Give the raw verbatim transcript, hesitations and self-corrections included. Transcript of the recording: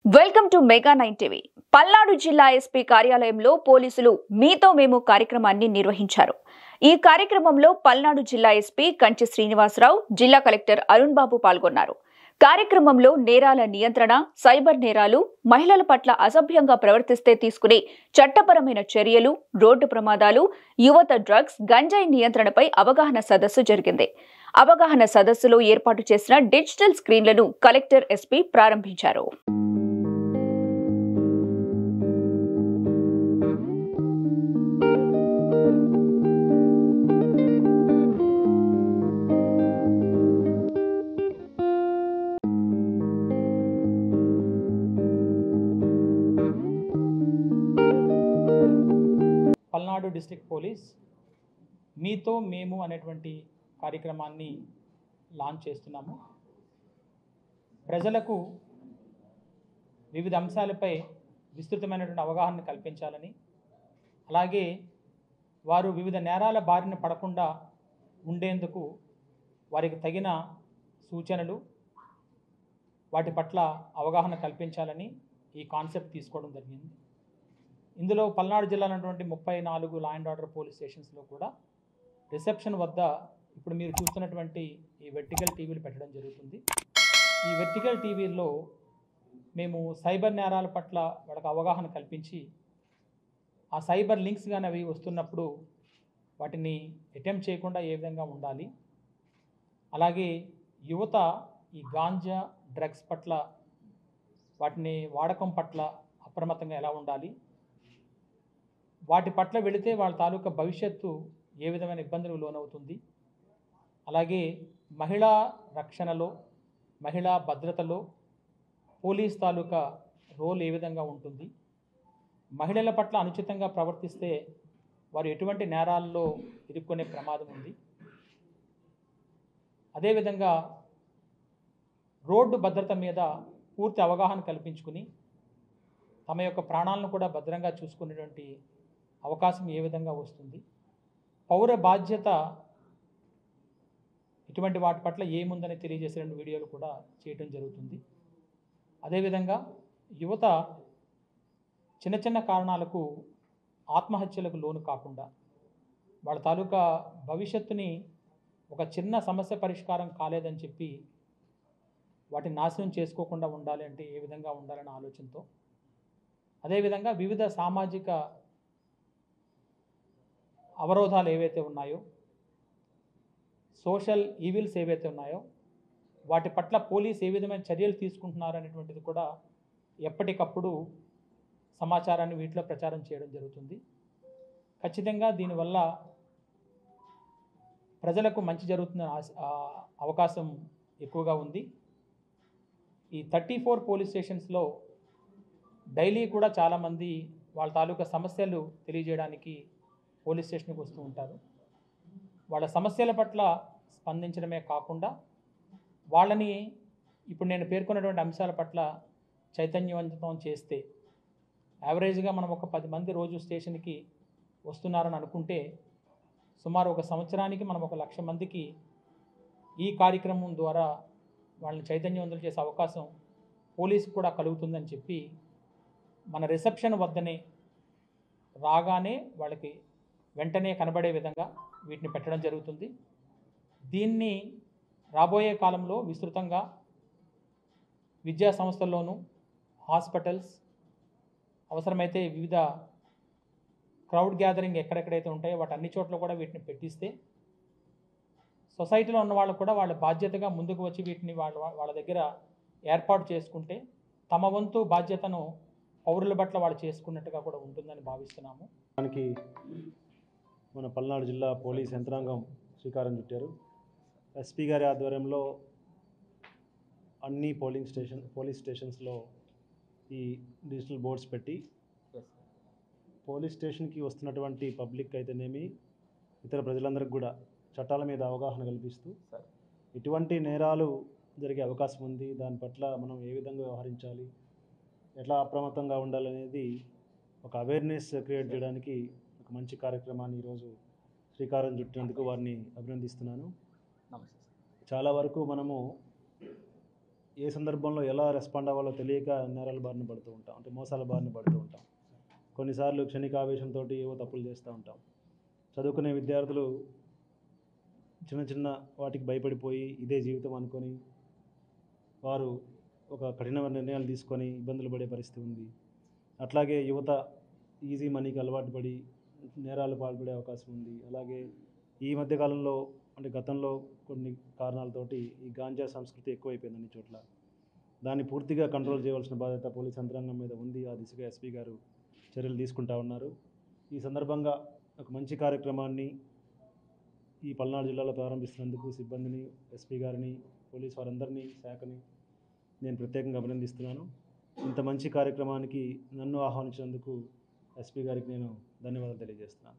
Welcome to mega nine TV. Palnadu జిల్లా SP కార్యాలయంలో పోలీసులు మీతో మేము కార్యక్రమాన్ని నిర్వహించారు. ఈ కార్యక్రమంలో పల్నాడు జిల్లా ఎస్పీ కంచి శ్రీనివాసరావు, జిల్లా కలెక్టర్ అరుణ్ బాబు పాల్గొన్నారు. కార్యక్రమంలో నేరాల నియంత్రణ, సైబర్ నేరాలు, మహిళల పట్ల అసభ్యంగా ప్రవర్తిస్తే తీసుకునే చట్టపరమైన చర్యలు, రోడ్డు ప్రమాదాలు, యువత డ్రగ్స్, గంజాయి నియంత్రణపై అవగాహన సదస్సు జరిగింది. అవగాహన సదస్సులో ఏర్పాటు చేసిన డిజిటల్ స్క్రీన్లను కలెక్టర్, ఎస్పీ ప్రారంభించారు. పల్నాడు డిస్ట్రిక్ట్ పోలీస్ మీతో మేము అనేటువంటి కార్యక్రమాన్ని లాంచ్ చేస్తున్నాము. ప్రజలకు వివిధ అంశాలపై విస్తృతమైనటువంటి అవగాహన కల్పించాలని, అలాగే వారు వివిధ నేరాల బారిన పడకుండా ఉండేందుకు వారికి తగిన సూచనలు, వాటి పట్ల అవగాహన కల్పించాలని ఈ కాన్సెప్ట్ తీసుకోవడం జరిగింది. ఇందులో పల్నాడు జిల్లాలో ఉన్నటువంటి ముప్పై నాలుగు లా అండ్ ఆర్డర్ పోలీస్ స్టేషన్స్లో కూడా రిసెప్షన్ వద్ద ఇప్పుడు మీరు చూస్తున్నటువంటి ఈ వెర్టికల్ టీవీలు పెట్టడం జరుగుతుంది. ఈ వెర్టికల్ టీవీల్లో మేము సైబర్ నేరాల పట్ల వాళ్ళకి అవగాహన కల్పించి, ఆ సైబర్ లింక్స్ కానీ అవి వస్తున్నప్పుడు వాటిని అటెంప్ట్ చేయకుండా ఏ విధంగా ఉండాలి, అలాగే యువత ఈ గాంజా డ్రగ్స్ పట్ల, వాటిని వాడకం పట్ల అప్రమత్తంగా ఎలా ఉండాలి, వాటి పట్ల వెళితే వాళ్ళ తాలూకా భవిష్యత్తు ఏ విధమైన ఇబ్బందులకు లోనవుతుంది, అలాగే మహిళా రక్షణలో, మహిళా భద్రతలో పోలీస్ తాలూకా రోల్ ఏ విధంగా ఉంటుంది, మహిళల పట్ల అనుచితంగా ప్రవర్తిస్తే వారు ఎటువంటి నేరాల్లో ఇరుక్కునే ప్రమాదం ఉంది, అదేవిధంగా రోడ్డు భద్రత మీద పూర్తి అవగాహన కల్పించుకుని తమ యొక్క ప్రాణాలను కూడా భద్రంగా చూసుకునేటువంటి అవకాశం ఏ విధంగా వస్తుంది, పౌర బాధ్యత ఇటువంటి వాటి పట్ల ఏముందని తెలియజేసే రెండు వీడియోలు కూడా చేయడం జరుగుతుంది. అదేవిధంగా యువత చిన్న చిన్న కారణాలకు ఆత్మహత్యలకు లోను కాకుండా, వాళ్ళ తాలూకా భవిష్యత్తుని ఒక చిన్న సమస్య పరిష్కారం కాలేదని చెప్పి వాటిని నాశనం చేసుకోకుండా ఉండాలి అంటే ఏ విధంగా ఉండాలనే ఆలోచనతో, అదేవిధంగా వివిధ సామాజిక అవరోధాలు ఏవైతే ఉన్నాయో, సోషల్ ఈవిల్స్ ఏవైతే ఉన్నాయో వాటి పట్ల పోలీస్ ఏ విధమైన చర్యలు తీసుకుంటున్నారు అనేటువంటిది కూడా ఎప్పటికప్పుడు సమాచారాన్ని వీటిలో ప్రచారం చేయడం జరుగుతుంది. ఖచ్చితంగా దీనివల్ల ప్రజలకు మంచి జరుగుతున్న అవకాశం ఎక్కువగా ఉంది. ఈ థర్టీ ఫోర్ పోలీస్ స్టేషన్స్లో డైలీ కూడా చాలామంది వాళ్ళ తాలూకా సమస్యలు తెలియజేయడానికి పోలీస్ స్టేషన్కి వస్తూ ఉంటారు. వాళ్ళ సమస్యల పట్ల స్పందించడమే కాకుండా వాళ్ళని ఇప్పుడు నేను పేర్కొన్నటువంటి అంశాల పట్ల చైతన్యవంతం చేస్తే, యావరేజ్గా మనం ఒక పది మంది రోజు స్టేషన్కి వస్తున్నారని అనుకుంటే సుమారు ఒక సంవత్సరానికి మనం ఒక లక్ష మందికి ఈ కార్యక్రమం ద్వారా వాళ్ళని చైతన్యవంతులు చేసే అవకాశం పోలీసు కూడా కలుగుతుందని చెప్పి మన రిసెప్షన్ వద్దనే రాగానే వాళ్ళకి వెంటనే కనబడే విధంగా వీటిని పెట్టడం జరుగుతుంది. దీన్ని రాబోయే కాలంలో విస్తృతంగా విద్యా సంస్థల్లోనూ, హాస్పిటల్స్, అవసరమైతే వివిధ క్రౌడ్ గ్యాదరింగ్ ఎక్కడెక్కడైతే ఉంటాయో వాటి అన్ని చోట్ల కూడా వీటిని పెట్టిస్తే సొసైటీలో ఉన్న వాళ్ళు కూడా వాళ్ళ బాధ్యతగా ముందుకు వచ్చి వీటిని వాళ్ళ వాళ్ళ దగ్గర ఏర్పాటు చేసుకుంటే తమ వంతు బాధ్యతను పౌరుల పట్ల వాళ్ళు చేసుకున్నట్టుగా కూడా ఉంటుందని భావిస్తున్నాము. దానికి మన పల్నాడు జిల్లా పోలీస్ యంత్రాంగం శ్రీకారం చుట్టారు. ఎస్పీ గారి ఆధ్వర్యంలో అన్ని పోలింగ్ స్టేషన్ పోలీస్ స్టేషన్స్లో ఈ డిజిటల్ బోర్డ్స్ పెట్టి పోలీస్ స్టేషన్కి వస్తున్నటువంటి పబ్లిక్ అయితేనేమి ఇతర ప్రజలందరికీ కూడా చట్టాల మీద అవగాహన కల్పిస్తూ ఎటువంటి నేరాలు జరిగే అవకాశం ఉంది, దాని పట్ల మనం ఏ విధంగా వ్యవహరించాలి, ఎట్లా అప్రమత్తంగా ఉండాలనేది ఒక అవేర్నెస్ క్రియేట్ చేయడానికి ఒక మంచి కార్యక్రమాన్ని ఈరోజు శ్రీకారం చుట్టినందుకు వారిని అభినందిస్తున్నాను. చాలా వరకు మనము ఏ సందర్భంలో ఎలా రెస్పాండ్ అవ్వాలో తెలియక నేరాల బారిన పడుతూ ఉంటాం, అంటే మోసాల బారిన పడుతూ ఉంటాం. కొన్నిసార్లు క్షణికావేశంతో ఏవో తప్పులు చేస్తూ ఉంటాం. చదువుకునే విద్యార్థులు చిన్న చిన్న వాటికి భయపడిపోయి ఇదే జీవితం అనుకొని వారు ఒక కఠినమైన నిర్ణయాలు తీసుకొని ఇబ్బందులు పడే పరిస్థితి ఉంది. అట్లాగే యువత ఈజీ మనీకి అలవాటు పడి నేరాలు పాల్పడే అవకాశం ఉంది. అలాగే ఈ మధ్యకాలంలో అంటే గతంలో కొన్ని కారణాలతోటి ఈ గాంజా సంస్కృతి ఎక్కువైపోయింది అన్ని చోట్ల. దాన్ని పూర్తిగా కంట్రోల్ చేయవలసిన బాధ్యత పోలీస్ యంత్రాంగం మీద ఉంది. ఆ దిశగా ఎస్పీ గారు చర్యలు తీసుకుంటా ఉన్నారు. ఈ సందర్భంగా ఒక మంచి కార్యక్రమాన్ని ఈ పల్నాడు జిల్లాలో ప్రారంభిస్తున్నందుకు సిబ్బందిని, ఎస్పీ గారిని, పోలీస్ వారందరినీ, శాఖని నేను ప్రత్యేకంగా అభినందిస్తున్నాను. ఇంత మంచి కార్యక్రమానికి నన్ను ఆహ్వానించినందుకు ఎస్పీ గారికి నేను ధన్యవాదాలు తెలియజేస్తున్నాను.